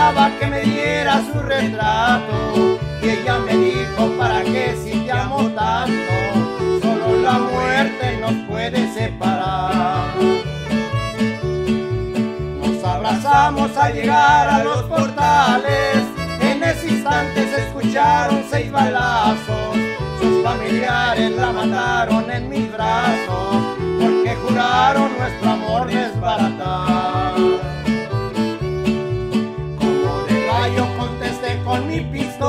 rogaba que me diera su retrato, y ella me dijo: ¿para qué si te amo tanto? Solo la muerte nos puede separar. Nos abrazamos al llegar a los portales, en ese instante se escucharon 6 balazos. Sus familiares la mataron en mis brazos, porque juraron nuestro amor desbaratar. Como de gallo contesté con mi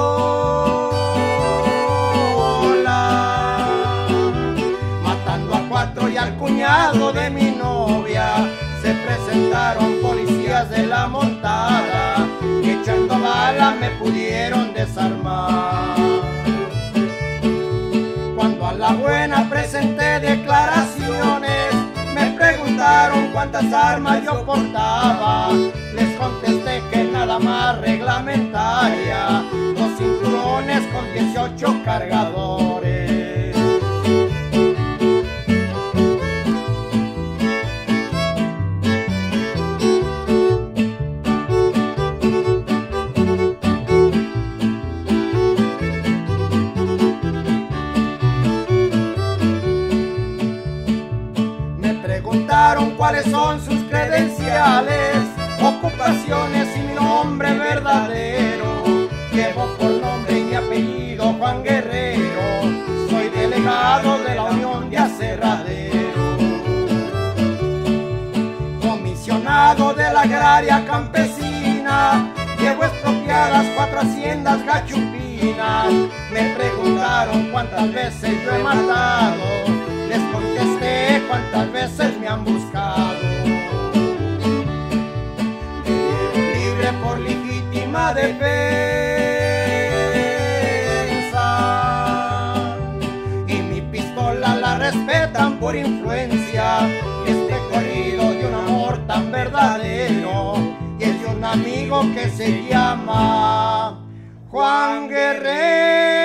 pistola, matando a 4 y al cuñado de mi novia. Se presentaron policías de la montada y echando balas me pudieron desarmar. Cuando a la buena presenté declaraciones, me preguntaron cuántas armas yo portaba. Les contesté que nada más reglamentaria, 2 cinturones con 18 cargadores. Preguntaron cuáles son sus credenciales, ocupaciones y mi nombre verdadero. Llevo por nombre y mi apellido Juan Guerrero, soy delegado de la Unión de Aserradero, comisionado de la agraria campesina. Llevo expropiadas 4 haciendas gachupinas. Me preguntaron cuántas veces yo he matado, les contesté cuántas veces me han buscado. Me dieron libre por legítima defensa, y mi pistola la respetan por influencia. Este corrido de un amor tan verdadero, y es de un amigo que se llama Juan Guerrero.